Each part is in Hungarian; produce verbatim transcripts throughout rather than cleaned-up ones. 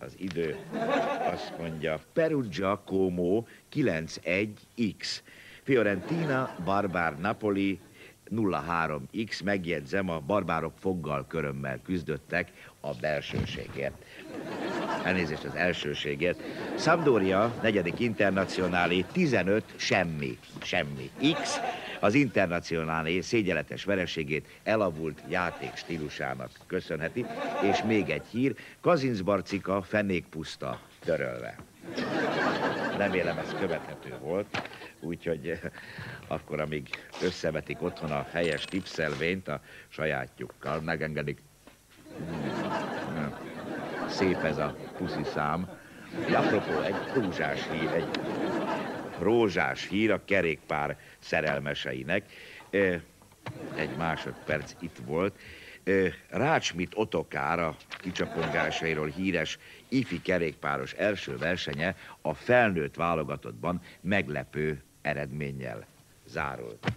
az idő. Azt mondja, Perugia Como kilenc egy x. Fiorentina, Barbár Napoli nulla három x. Megjegyzem, a barbárok foggal körömmel küzdöttek a belsőségért. Elnézést az elsőségért. Sampdoria, negyedik internacionálé, tizenöt semmi, semmi x. Az internacionálé szégyenletes vereségét elavult játék stílusának köszönheti. És még egy hír, Kazincbarcika fenékpuszta törölve. Remélem ez követhető volt, úgyhogy akkor, amíg összevetik otthon a helyes tipszelvényt a sajátjukkal, megengedik. Szép ez a puszi szám. Apropó, egy rózsás hír, egy rózsás hír a kerékpár szerelmeseinek. Egy másodperc itt volt. Rácsmit Otokár a kicsapongásairól híres ifi kerékpáros első versenye a felnőtt válogatottban meglepő eredménnyel zárult.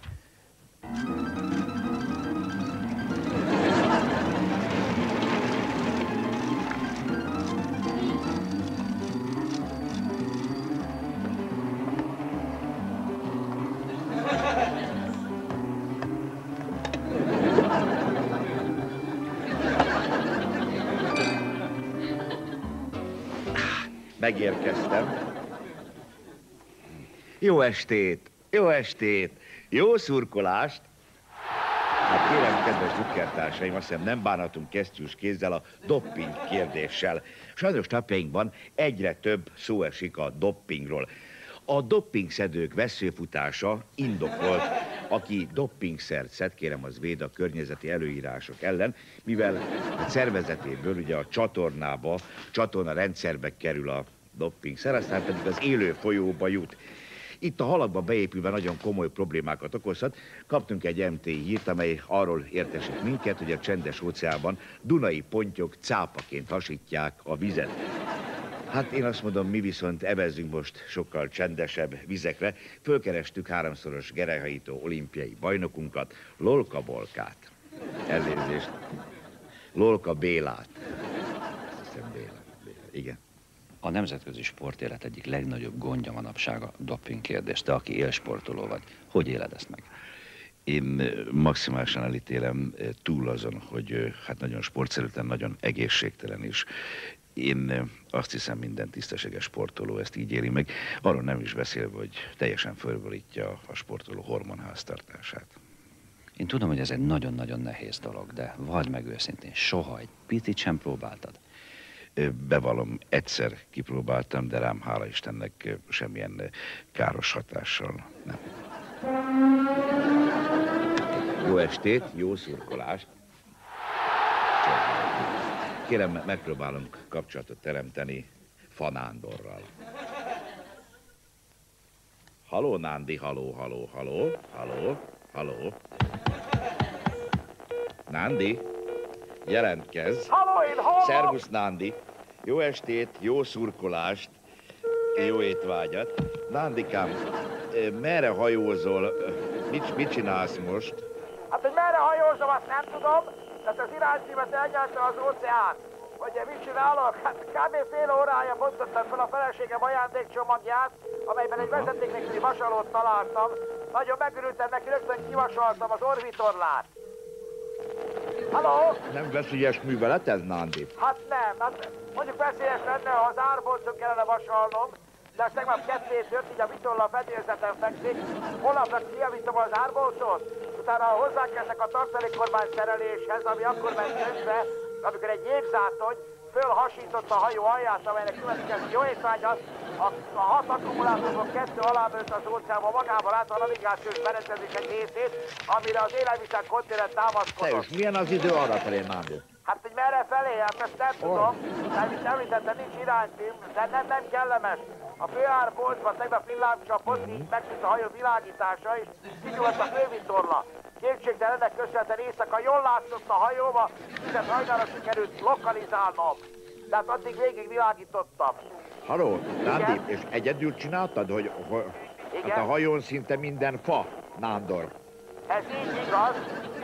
Megérkeztem. Jó estét, jó estét, jó szurkolást. Hát kérem, kedves drukkertársaim, azt hiszem nem bánhatunk kesztyűs kézzel a dopping kérdéssel. Sajnos napjainkban egyre több szó esik a dopingról. A doppingszedők veszőfutása indokolt. Aki doppingszert szed, kérem, az véd a környezeti előírások ellen, mivel a szervezetéből ugye a csatornába, csatorna rendszerbe kerül a doppingszer, aztán pedig az élő folyóba jut. Itt a halakba beépülve nagyon komoly problémákat okozhat. Kaptunk egy em té hírt, amely arról értesít minket, hogy a csendes óceánban dunai pontyok cápaként hasítják a vizet. Hát én azt mondom, mi viszont evezzünk most sokkal csendesebb vizekre. Fölkerestük háromszoros gerelyhajító olimpiai bajnokunkat, Lolka Bolkát. Elnézést. Lolka Bélát. Azt hiszem Béla. Béla. Igen. A nemzetközi sportélet egyik legnagyobb gondja manapság a doping kérdés. Te, aki élsportoló vagy, hogy éled ezt meg? Én maximálisan elítélem, túl azon, hogy hát nagyon sportszerűtlen, nagyon egészségtelen is. Én azt hiszem, minden tisztességes sportoló ezt így éli meg. Arról nem is beszélve, hogy teljesen fölborítja a sportoló hormonháztartását. Én tudom, hogy ez egy nagyon-nagyon nehéz dolog, de vald meg őszintén, soha egy picit sem próbáltad. Bevallom, egyszer kipróbáltam, de rám hála Istennek semmilyen káros hatással nem. Jó estét, jó szurkolást. Kérem, megpróbálunk kapcsolatot teremteni Fanándorral. Haló, Nándi, haló, haló, haló, haló, haló. Nándi, jelentkezz. Haló, én hallom. Szervusz, Nándi. Jó estét, jó szurkolást, jó étvágyat. Nándikám, merre hajózol, mit, mit csinálsz most? Hát, hogy merre hajózom, azt nem tudom, tehát az iránycímet elnyerte az óceán. Hogy mit csinálok? Hát kb. Fél órája bontottam fel a feleségem ajándékcsomagját, amelyben egy vezeték nélküli vasalót találtam. Nagyon megörültem neki, rögtön kivasaltam az orvitorlát. Halló? Nem veszélyes művelet ez, Nándi? Hát nem, hát mondjuk veszélyes lenne, ha az árbolcon kellene vasalnom, de ezt tegnap ketté tört, így a vitorla a fedélzeten fekszik. Holnapnak kijavítom az árbolcot, utána hozzákezdek a tartalékkormány szereléshez, ami akkor ment közbe, amikor egy jégzátony fölhasította a hajó alját, amelynek következő jó étvágyat, a, a hat akkumulátorból kettő alábölt az óceánba, magával át a navigációs berendezés egy részét, amire az élelmiszer konténer támaszkodott. Te milyen az idő arra felé, Nándi? Hát, hogy merre felé, hát ezt nem tudom, mert mint említettem, nincs iránytím, de nem, nem kellemes. A főárbolcban tegnap villámcsapott, így megszűnt a hajó világítása, és kigyulladt a fővitorla. Kétségtelennek köszönhetően éjszaka jól látszott a hajóba, hiszen hajnalra sikerült lokalizálnom. Tehát addig végig világítottam. Halló, Nándi, és egyedül csináltad, hogy, hogy hát a hajón szinte minden fa, Nándor? Ez így igaz, és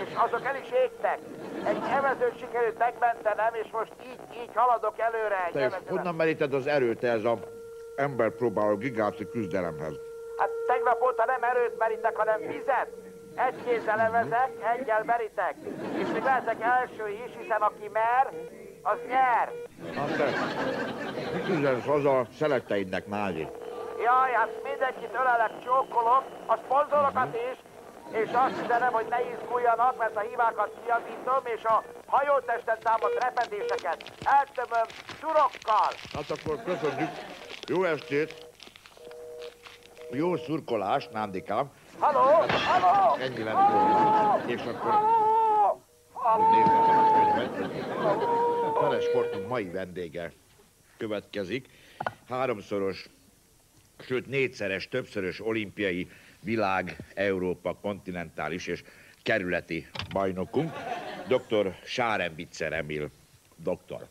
és azok el is égtek. Egy evezőt sikerült megmentenem, és most így, így haladok előre egy Te is evezőben. honnan meríted az erőt ez a ember próbáló gigáci küzdelemhez? Hát tegnap óta nem erőt merítek, hanem vizet. Egy kézzel evezek, egyel merítek. És még lehetek első is, hiszen aki mer, az nyer. Hát te, mit üzensz haza a szeretteidnek, Nágyi? Jaj, hát mindenkit ölelek, csókolok, a szponzorokat is, és azt üzenem, hogy ne izguljanak, mert a hibákat kijavítom, és a hajótesten támadt repedéseket eltömöm turokkal. Hát akkor köszönjük. Jó estét. Jó szurkolást, Nándikám. Halló, halló! Ennyi lett volna. És akkor... Hogy nézzem a könyvet. A Telesportunk mai vendége következik. Háromszoros, sőt négyszeres, többszörös olimpiai, világ, Európa, kontinentális és kerületi bajnokunk, doktor Sárenbitzer Emil. Doktor.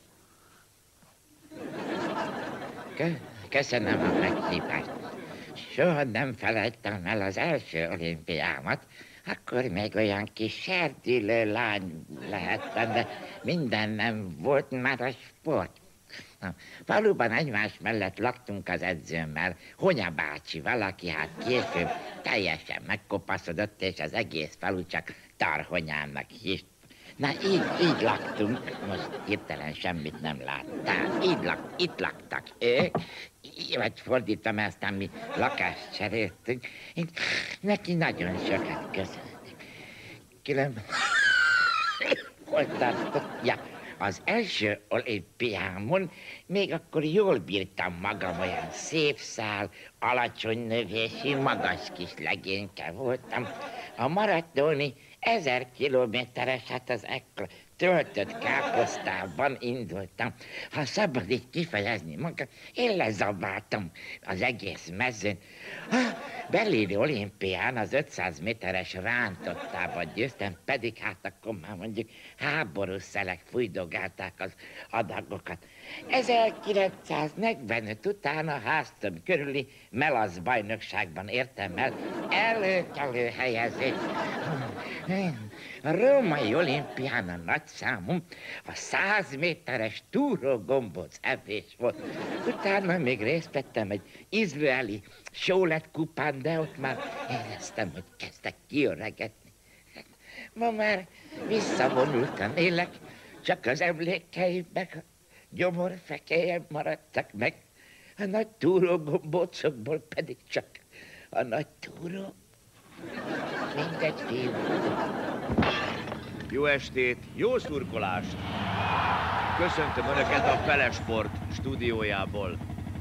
Köszönöm a meghívást. Soha nem felejtem el az első olimpiámat, akkor még olyan kis serdülő lány lehettem, de minden nem volt már a sport. Na, faluban egymás mellett laktunk az edzőmmel, Honya bácsi valaki, hát később teljesen megkopaszodott, és az egész falu csak Tarhonyának hívt. Na így, így laktunk, most hirtelen semmit nem láttál, így lak, itt laktak ők, vagy fordítom, aztán mi lakást cseréltünk, én neki nagyon sokat köszönök. Különben, hol tartok? Ja, az első olimpiámon még akkor jól bírtam magam, olyan szép szál, alacsony növésű, magas kis legényke voltam. A maratoni ezer kilométeres, hát az ekkor töltött káposztában indultam. Ha szabad így kifejezni magam, én lezabáltam az egész mezőn. A berlini olimpián az ötszáz méteres rántottába győztem, pedig hát akkor már mondjuk háborús szelek fújdogálták az adagokat. ezerkilencszáznegyvenöt után a háztöm körüli melasz bajnokságban értem el előkelő helyezést. A római olimpián a nagyszámom a száz méteres túrógombóc evés volt. Utána még részt vettem egy izraeli sólet kupán, de ott már éreztem, hogy kezdtek kiöregetni. Ma már visszavonultan élek, csak az emlékeim meg a gyomorfekélyem maradtak meg. A nagy túrógombócokból pedig csak a nagy túró. Mindegy, fiú. Jó estét, jó szurkolást! Köszöntöm Önöket a Telesport stúdiójából.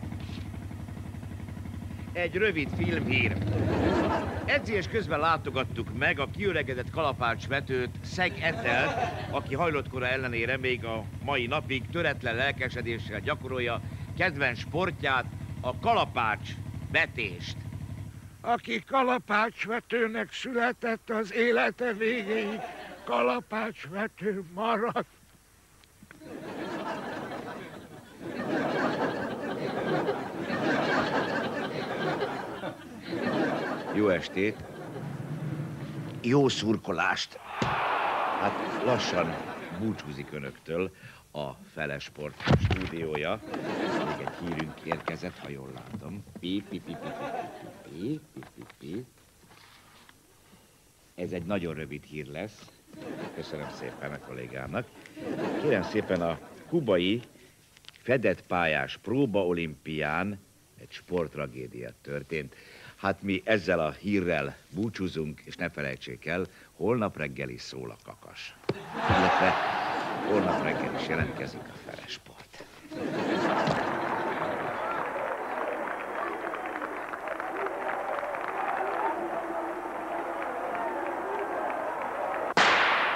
Egy rövid filmhír. Edzés közben látogattuk meg a kiöregedett kalapácsvetőt, Szeg Etelt, aki hajlottkora ellenére még a mai napig töretlen lelkesedéssel gyakorolja kedvenc sportját, a kalapács vetést. Aki kalapácsvetőnek született, az élete végéig kalapácsvető marad. Jó estét! Jó szurkolást! Hát lassan búcsúzik Önöktől a Telesport stúdiója. Még egy hírünk érkezett, ha jól látom. Pi, pi, pi, pi, pi, pi, pi, pi, pi. Ez egy nagyon rövid hír lesz. Köszönöm szépen a kollégának. Kérem szépen, a kubai fedett pályás próba olimpián egy sporttragédia történt. Hát mi ezzel a hírrel búcsúzunk, és ne felejtsék el, holnap reggel is szól a kakas. Illetve holnap reggel is jelentkezik a Telesport.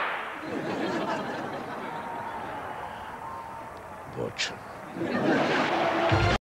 Bocs.